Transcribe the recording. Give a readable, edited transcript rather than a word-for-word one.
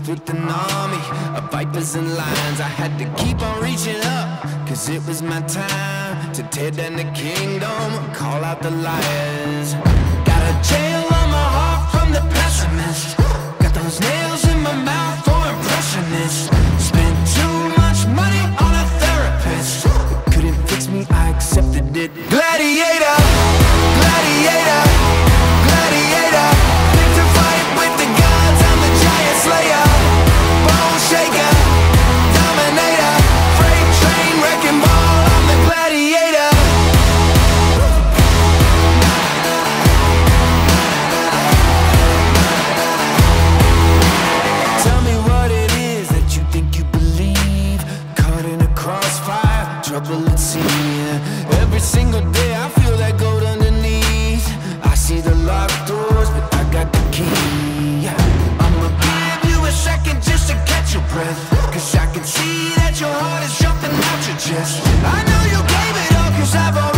with an army of vipers and lions. I had to keep on reaching up, cause it was my time to tear down the kingdom, call out the liars. Got a jail on my heart from the pessimist, got those nails in my mouth for impressionists. Spent too much money on a therapist, it couldn't fix me, I accepted it. Gladiator, gladiator, gladiator, fit to fight with the gods, I'm the giant slayer, bone shaker, dominator, freight train, wrecking ball, I'm the gladiator. Tell me what it is that you think you believe, caught in a crossfire, trouble at sea. Every single day I feel that gold underneath. I see the locked doors, but I got the key. I'ma give you a second just to catch your breath, cause I can see that your heart is jumping out your chest. I know you gave it all, cause I've